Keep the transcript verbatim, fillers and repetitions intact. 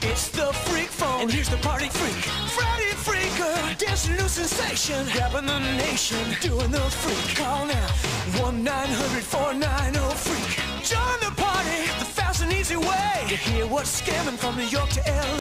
It's the freak phone, and here's the party freak, Freddy Freaker, dancing new sensation, grabbing the nation, doing the freak. Call now, one nine hundred four nine zero freak. Join the party, the fast and easy way to hear what's scamming from New York to L A.